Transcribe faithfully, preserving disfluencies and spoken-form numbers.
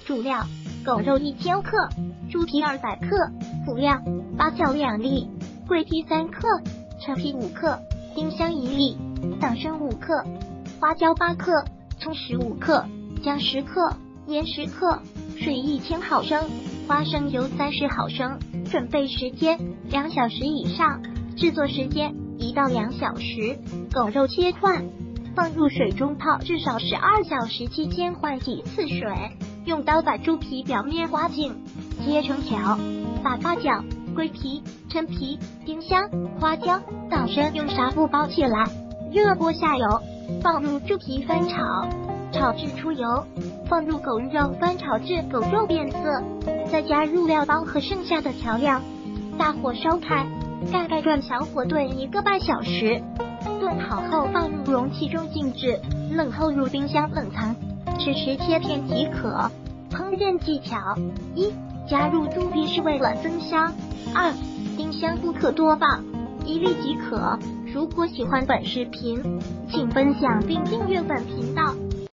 主料：狗肉一千克，猪皮二百克。辅料：八角两粒，桂皮三克，陈皮五克，丁香一粒，党参五克，花椒八克，葱十五克，姜十克，盐十克，水一千毫升，花生油三十毫升。准备时间两小时以上，制作时间一到两小时。狗肉切块，放入水中泡至少十二小时期间换几次水，用刀把猪皮表面刮净，切成条。把八角、桂皮、陈皮、丁香、花椒、党参用纱布包起来，热锅下油，放入猪皮翻炒，炒至出油，放入狗肉翻炒至狗肉变色，再加入料包和剩下的调料，大火烧开，盖盖转小火炖一个半小时。炖好后放入容器中静置，冷后入冰箱冷藏，吃时切片即可。烹饪技巧：一、加入猪皮是为了增香。二、丁香不可多放，一粒即可。如果喜欢本视频，请分享并订阅本频道。